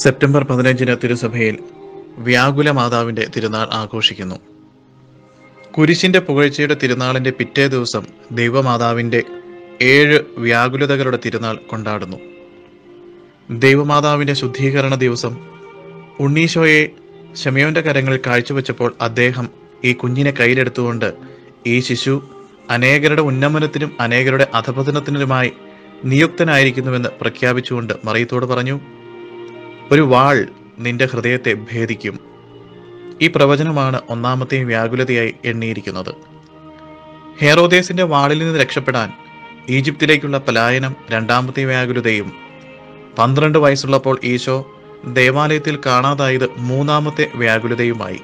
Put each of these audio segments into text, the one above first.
September 15 തിരുസഭയിൽ വ്യാകുല മാതാവിന്റെ തിരുനാൾ ആഘോഷിക്കുന്നു. കുരിശിന്റെ പുകഴ്ചയുടെ തിരുനാളിന്റെ പിറ്റേ ദിവസം ദൈവമാതാവിന്റെ 7 വ്യാകുലതകളുടെ തിരുനാൾ കൊണ്ടാടുന്നു. ദൈവമാതാവിന്റെ ശുദ്ധീകരണ ദിവസം ഉണ്ണീശോയെ ശമയോന്റെ കരങ്ങളിൽ കാഴ്ചവെച്ചപ്പോൾ അദ്ദേഹം ഈ കുഞ്ഞിനെ കയ്യിലെടുത്തുകൊണ്ട് ഈ ശിശു അനേകരുടെ ഉന്നമനത്തിനും അനേകരുടെ അധപതനത്തിനുമായി നിയുക്തനായിരിക്കുന്നുവെന്ന് പ്രഖ്യാപിച്ചുകൊണ്ട് മറിയത്തോട് പറഞ്ഞു, ഒരു വാൾ നിന്റെ ഹൃദയത്തെ ഭേദിക്കും. ഈ പ്രവചനമാണ് ഒന്നാമത്തെ വ്യാകുലതയായി എണ്ണിയിരിക്കുന്നത്. ഹെറോദേസിന്റെ വാളിൽ നിന്ന് രക്ഷപ്പെടാൻ ഈജിപ്തിലേക്കുള്ള പലായനം രണ്ടാമത്തെ വ്യാകുലതയും, 12 വയസ്സുള്ളപ്പോൾ ഈശോ ദേവാലയത്തിൽ കാണാതായത് മൂന്നാമത്തെ വ്യാകുലതയുമായി.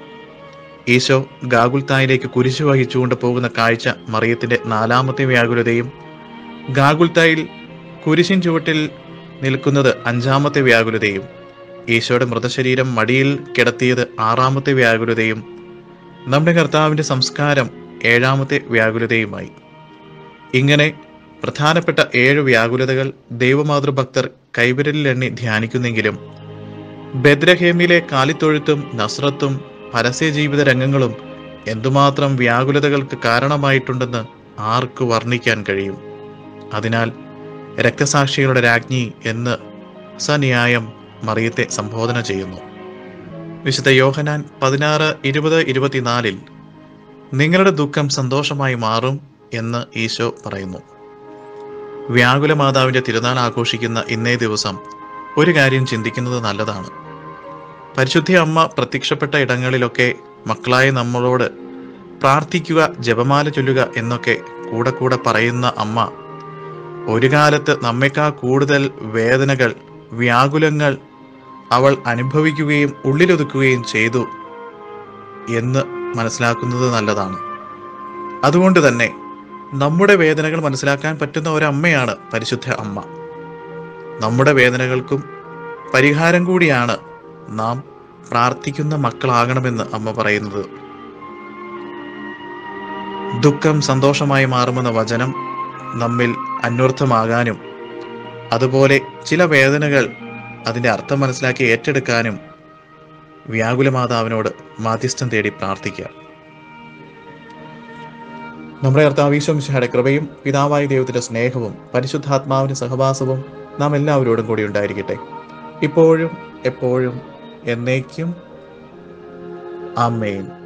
ഈശോ ഗാഗുൽത്തായിലേക്ക് കുരിശു വഹിച്ചുകൊണ്ട് പോകുന്ന കാഴ്ച മറിയത്തിന്റെ നാലാമത്തെ വ്യാകുലതയും, ഗാഗുൽത്തായിൽ കുരിശിൻ ചുവട്ടിൽ നിൽക്കുന്നത് 5ാമത്തെ വ്യാകുലതയും, ഈശോയുടെ മൃതശരീരം മടിയിൽ കിടത്തിയത് 6ാമത്തെ വ്യാകുലതയും, നമ്മുടെ കർത്താവിന്റെ സംസ്കാരം 7ാമത്തെ വ്യാകുലതയുമായി. ഇങ്ങനെ പ്രധാനപ്പെട്ട 7 വ്യാകുലതകൾ ദൈവമാതൃഭക്തർ കൈവിരലിൽ എണ്ണി ധ്യാനിക്കുന്നെങ്കിലും ബെത്ലഹേമിലെ കാലിത്തൊഴുത്തും നസ്രത്തും പരസ്യ ജീവിത രംഗങ്ങളും എന്തുമാത്രം വ്യാകുലതകൾക്ക് കാരണമായിട്ടുണ്ടെന്ന് ആർക്ക് വർണ്ണിക്കാൻ കഴിയും. അതിനാൽ രക്തസാക്ഷികളുടെ രാജ്ഞി എന്ന് സന്യായം മറിയത്തെ സംബോധന ചെയ്യുന്നു. വിശുദ്ധ യോഹന്നാൻ 16:20-24 നിങ്ങളുടെ ദുഃഖം സന്തോഷമായി മാറും എന്ന് ഈശോ പറയുന്നു. വ്യാകുല മാതാവിന്റെ തിരുനാൾ ആഘോഷിക്കുന്ന ഇന്നേ ദിവസം ഒരു കാര്യം ചിന്തിക്കുന്നത് നല്ലതാണ്. പരിശുദ്ധ അമ്മ പ്രത്യക്ഷപ്പെട്ട ഇടങ്ങളിലൊക്കെ മക്കളായ നമ്മളോട് പ്രാർത്ഥിക്കുക, ജപമാല ചൊല്ലുക എന്നൊക്കെ കൂടെ കൂടെ പറയുന്ന അമ്മ ഒരു കാലത്ത് നമ്മേക്കാൾ കൂടുതൽ വേദനകൾ, വ്യാകുലങ്ങൾ അവൾ അനുഭവിക്കുകയും ഉള്ളിലൊതുക്കുകയും ചെയ്തു എന്ന് മനസ്സിലാക്കുന്നത് നല്ലതാണ്. അതുകൊണ്ട് തന്നെ നമ്മുടെ വേദനകൾ മനസ്സിലാക്കാൻ പറ്റുന്ന ഒരമ്മയാണ് പരിശുദ്ധ അമ്മ. നമ്മുടെ വേദനകൾക്കും പരിഹാരം കൂടിയാണ് നാം പ്രാർത്ഥിക്കുന്ന മക്കളാകണമെന്ന് അമ്മ പറയുന്നത്. ദുഃഖം സന്തോഷമായി മാറുമെന്ന വചനം നമ്മിൽ അന്വർത്ഥമാകാനും അതുപോലെ ചില വേദനകൾ അതിൻ്റെ അർത്ഥം മനസ്സിലാക്കി ഏറ്റെടുക്കാനും വ്യാകുല മാതാവിനോട് മാധ്യസ്ഥം തേടി പ്രാർത്ഥിക്കുക. നമ്മുടെ കർത്താവ് ഈശോ മിശിഹായുടെ കൃപയും പിതാവായ ദൈവത്തിന്റെ സ്നേഹവും പരിശുദ്ധാത്മാവിന്റെ സഹവാസവും നാം എല്ലാവരോടും കൂടി ഉണ്ടായിരിക്കട്ടെ, ഇപ്പോഴും എപ്പോഴും എന്നേക്കും. ആമേൻ.